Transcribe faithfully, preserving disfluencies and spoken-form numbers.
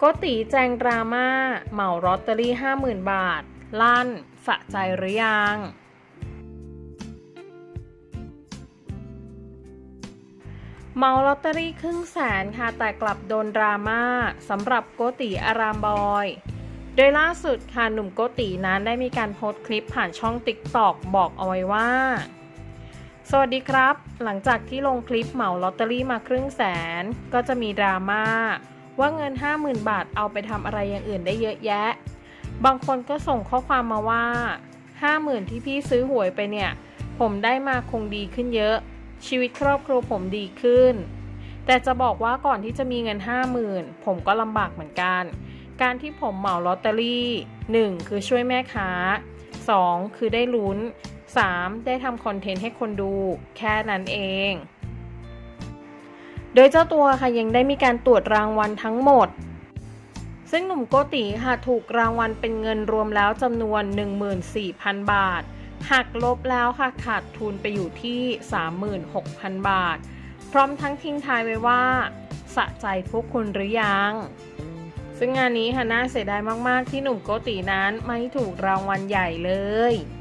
โกติแจงดราม่าเหมาลอตเตอรี่ ห้าหมื่น บาทลั่นสะใจหรือยังเหมาลอตเตอรี่ครึ่งแสนค่ะแต่กลับโดนดราม่าสำหรับโกติอารามบอยโดยล่าสุดค่ะหนุ่มโกตินั้นได้มีการโพสต์คลิปผ่านช่อง ติ๊กต็อก บอกเอาไว้ว่าสวัสดีครับหลังจากที่ลงคลิปเหมาลอตเตอรี่มาครึ่งแสนก็จะมีดราม่าว่าเงิน ห้าหมื่น บาทเอาไปทำอะไรอย่างอื่นได้เยอะแยะบางคนก็ส่งข้อความมาว่า ห้าหมื่น ที่พี่ซื้อหวยไปเนี่ยผมได้มาคงดีขึ้นเยอะชีวิตครอบครัวผมดีขึ้นแต่จะบอกว่าก่อนที่จะมีเงิน ห้าหมื่น ผมก็ลำบากเหมือนกันการที่ผมเหมาลอตเตอรี่ หนึ่ง คือช่วยแม่ค้า สอง คือได้ลุ้น สาม ได้ทำคอนเทนต์ให้คนดูแค่นั้นเองโดยเจ้าตัวค่ะยังได้มีการตรวจรางวัลทั้งหมดซึ่งหนุ่มโกติค่ะถูกรางวัลเป็นเงินรวมแล้วจำนวน หนึ่งหมื่นสี่พัน บาทหักลบแล้วค่ะขาดทุนไปอยู่ที่ สามหมื่นหกพัน บาทพร้อมทั้งทิ้งท้ายไว้ว่าสะใจพวกคุณหรือยังซึ่งงานนี้ค่ะน่าเสียดายมากๆที่หนุ่มโกตินั้นไม่ถูกรางวัลใหญ่เลย